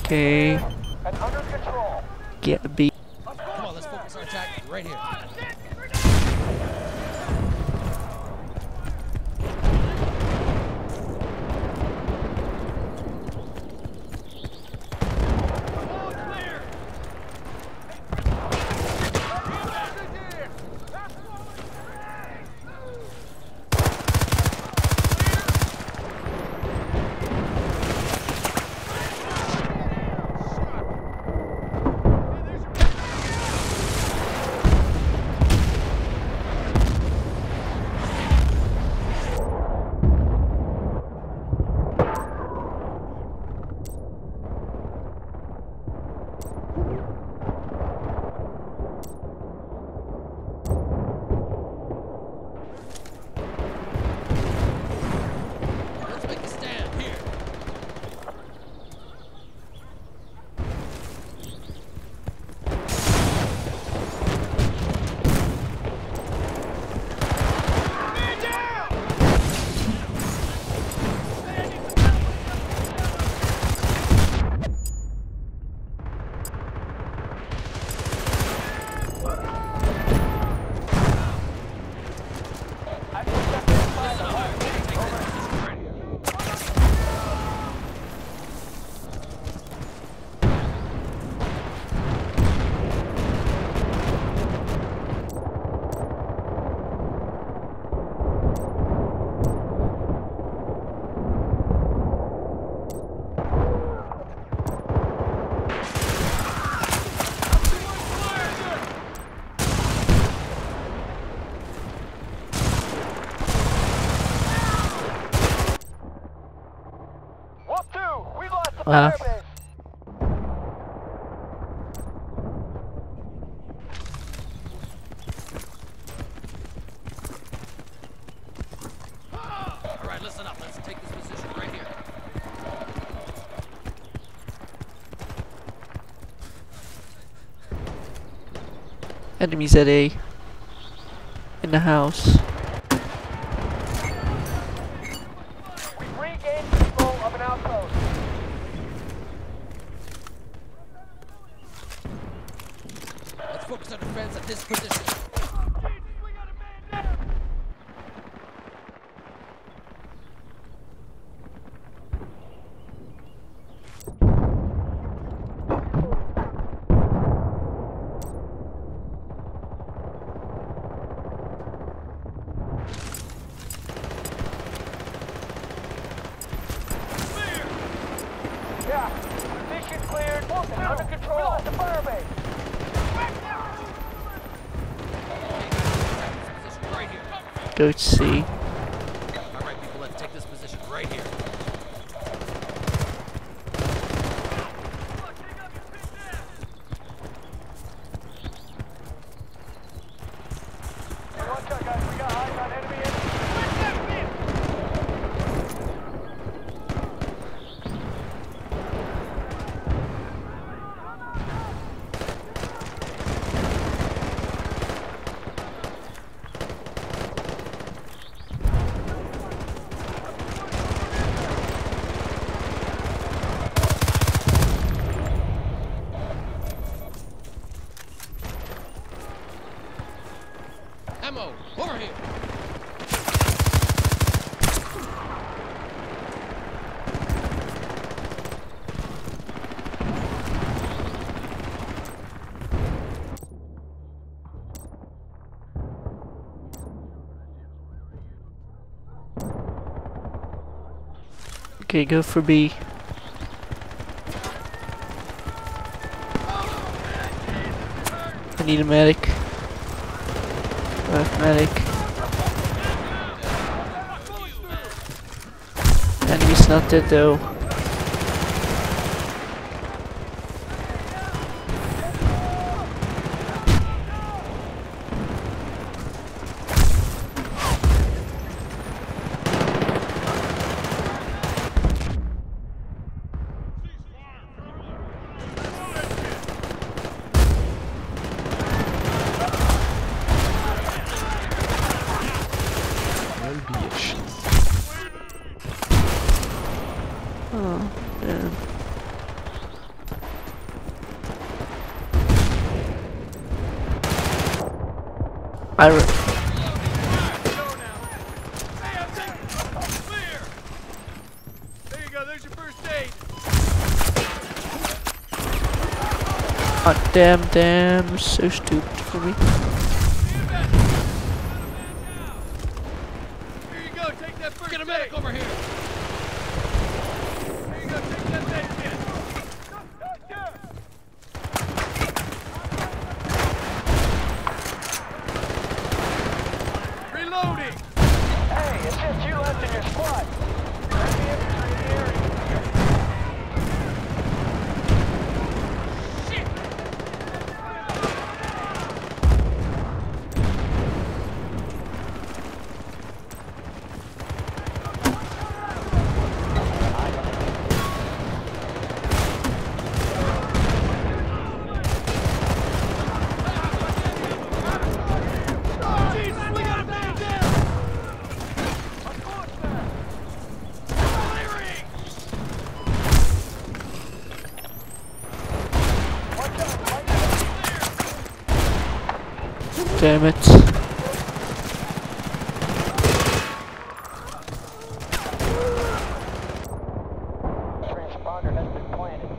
Okay. And under control. Get B. Come on, let's focus our attack right here. Wow. Alright, listen up. Let's take this position right here. Enemies at A. In the house. We've regained control of an outpost. Let's focus our defense at this position. Yeah, position cleared and under control. We lost the fire base. Position right here. Go to C. Alright, people, let's take this position right here. Watch out, guys. We got eyes on enemy. Ammo, over here. Okay, go for B. I need a medic. Left medic. Enemy's not dead though. Oh, man. I. Go now. Hey, I'm taking clear. There you go. There's your first aid. Oh, damn, so stupid for me. Here you go. Take that first Get a aid. medic over here. Here you go. Take that med kit. Reloading. Hey, it's just you left in your squad. Enemy infantry in the area. Jesus, we got a man down! Of course, sir! Firing! Watch out! Damn it. Transponder has been planted.